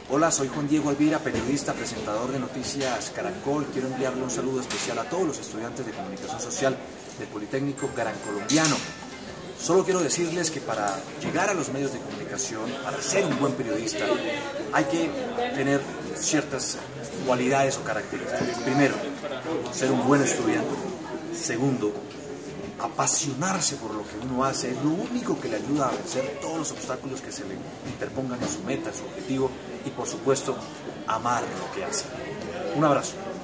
Hola, soy Juan Diego Alvira, periodista, presentador de Noticias Caracol. Quiero enviarle un saludo especial a todos los estudiantes de Comunicación Social del Politécnico Gran Colombiano. Solo quiero decirles que para llegar a los medios de comunicación, para ser un buen periodista, hay que tener ciertas cualidades o características. Primero, ser un buen estudiante. Segundo, apasionarse por lo que uno hace. Es lo único que le ayuda a vencer todos los obstáculos que se le interpongan en su meta, en su objetivo. Y por supuesto, amar lo que hace. Un abrazo.